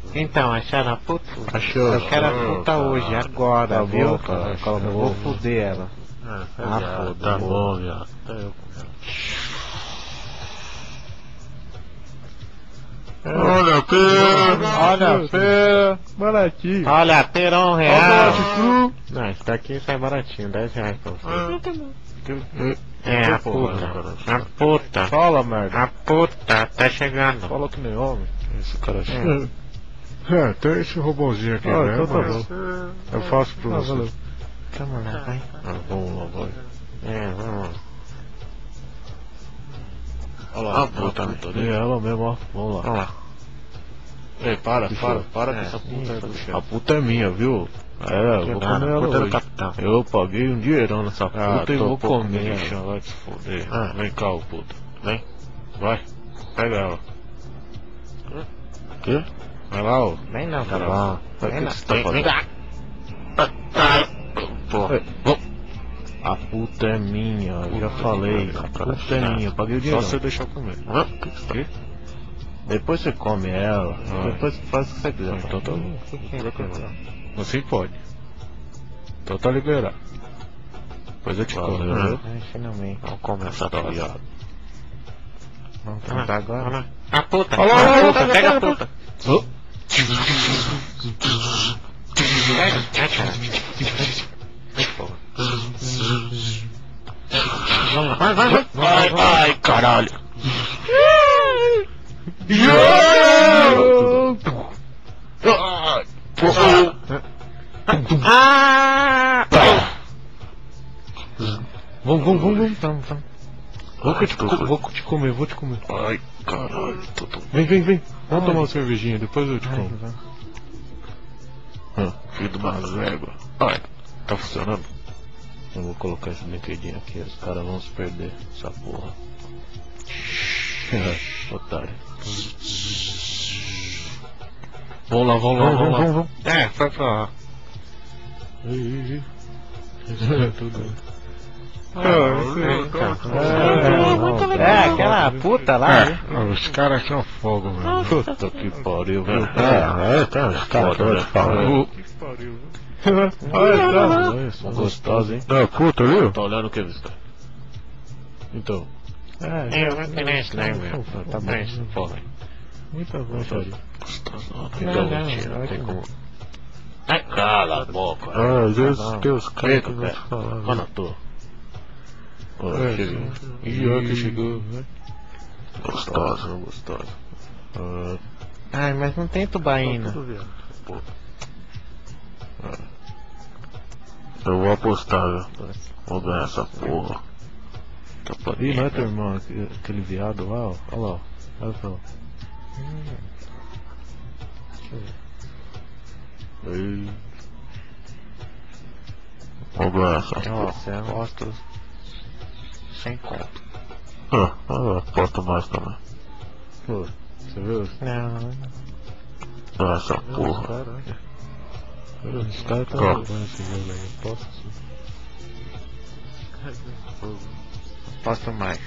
Então, acharam a puta? Achou. Eu quero a puta hoje, agora, Tá viu? bom, cara. Eu vou fuder ela. Foda. Tá bom, viado. Olha a pera! Olha a pera! Baratinho! Olha a pera, R$1. Olha o cru! Não, esse daqui sai baratinho, R$10 pra você. É A puta. A puta. Fala, merda! A puta, tá chegando. Fala que nem homem! Esse cara tem esse robôzinho aqui, né? Então tá bom. Eu faço pra você. Vamos lá, vai. Vamos lá, vai. Vamos lá. Olha lá, a puta ali. É ela mesmo, ó. Vamos lá. Vamos lá. Ei, para com essa puta aí do chão. A puta é minha, viu? Eu vou comer ela puta do hoje. capitão. Eu paguei um dinheirão nessa puta e vou comer. Bicho. Vai te foder. Vem cá, ô puta. Vem. Vai. Pega ela. Quê? Vai lá, ó. Vem não, tá Caralho. bom. Vai, Vem que não. você tá fazendo? Vem cá. Porra. A puta é minha, eu já falei. A puta é minha, eu paguei o dinheiro. Só você deixar eu comer. Quê? Depois você come ela, depois você faz o que você quiser. Então tá bom. Assim pode. Então tá liberado. Depois eu te como. Finalmente. Vamos começar, tá ligado? Vamos tentar agora. A puta! Olha lá, A puta! Pega a puta! Vai, caralho! Vamos. Vou te comer. Ai, caralho. Vem. Vamos tomar uma cervejinha, depois eu te como. Filho de uma régua. Ai, tá funcionando? Eu vou colocar esse brinquedinho aqui, os caras vão se perder, essa porra. Otário. Vamos lá. Foi pra lá. Tudo. Aquela puta lá. Os caras são fogo, velho. Puta que pariu, viu? Os caras todos falam. Olha, são gostosos, hein? Puta, viu? Tá olhando o que, Visca? Então. Eu não tenho isso, né, meu? Tá bom, porra. Muita vontade. Não tem como. Cala a boca. Às vezes tem os caras que não falam. Mano, tô. Chegou. E que chegou, né? Gostosa. Ai, mas não tem tubaína. Eu vou apostar, viu? Vou ganhar essa porra. Ih, não é teu irmão, aquele viado lá, ó. Olha lá, ó. Olha pra lá. Vou ganhar essa porra. Nossa, eu gosto sem conto. Aposto mais também. Pô, você viu? Não. Ganhar essa porra. Os caras tá jogando esse jogo aí, aposto sim. Posso mais.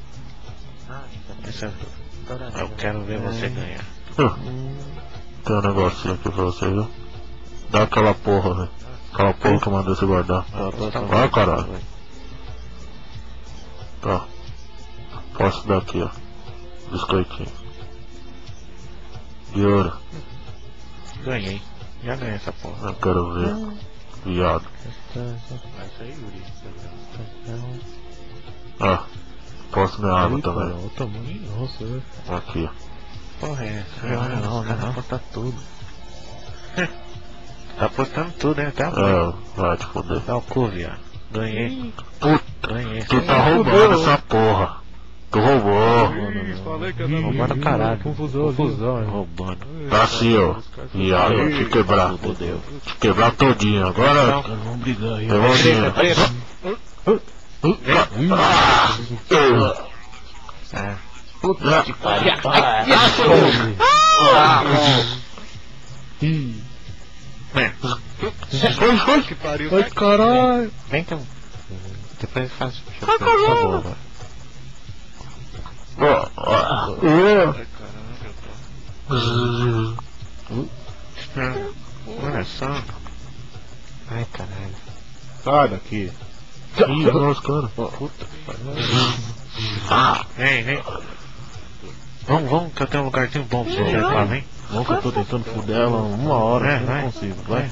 Eu quero ver você ganhar. Tem um negocinho aqui pra você, viu? Dá aquela porra, velho. Aquela porra que eu mandei você guardar. Vai, caralho. Tá. Posso dar aqui, ó. Biscoitinho. De ouro. Ganhei. Já ganhei essa porra. Eu quero ver. Viado. Posso ganhar água também. Nossa, aqui, ó. Porra, é essa? Não, apostar tudo. Tá apostando tudo, hein? Até a vai te foder. Dá o cu, viado. Ganhei. Puta, Ganhei. tu tá roubando essa porra. Tu roubou. Roubando caralho. Confusão, roubando. Tá assim, ó. Viado, eu te quebrar. Te quebrar todinho. Agora. Vamos brigar aí. Puta que pariu. Que pariu. Ai, caralho. Vem cá. Depois eu faço. Por favor. Olha só. Ai, caralho. Sai daqui. Ih, nossa, cara. Puta. Vem. Vamos, que eu tenho um lugarzinho bom pra você lá, vem. Vamos que eu tô tentando fuder ela 1 hora, não consigo, vai.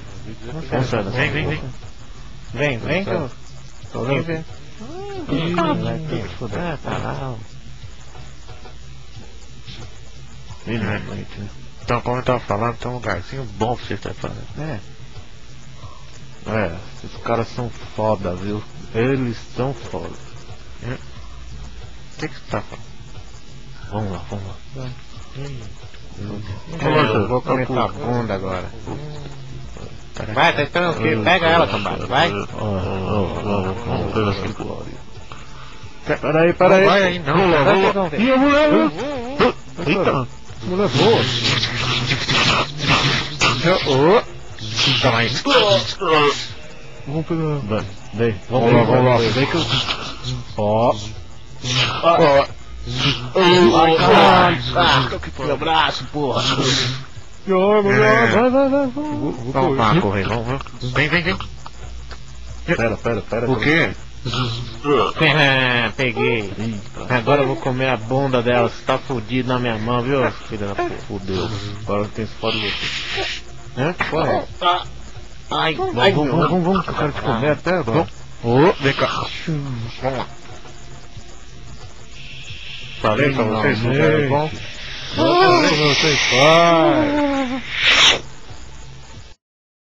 Vem, que eu... Tô vendo? Vem. Vai ter que fuder, tá lá. Então, como eu tava falando, tem um lugarzinho bom pra você estar falando. Esses caras são foda, viu? Eles são foda. O que você tá falando? Vamos lá. Eu vou comer tua bunda agora. Vai, tá esperando o quê? Pega ela, cambada, vai. Vamos pegar essa glória. Peraí. Vai aí, não. Ih, a mulher! Eita! Mulher boa! Toma aí. Vamos pegar. Vem, vamos lá. Vem que eu. Ó. Ai, caralho. Que meu braço, porra. Vai. Vamos lá, correr, vamos. Vem. Pera. O quê? Peguei. Agora eu vou comer a bunda dela. Você tá fudido na minha mão, viu? Filha da puta. Fudeu. Agora tem esse foda de você. Qual é? Ai, Vamos, que eu quero te comer até agora. Vem cá. Vamos lá. Falei pra vocês que é bom? Vocês vai.